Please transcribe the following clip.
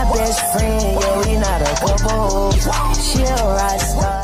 best friend, yeah, we not a couple. She a rock star.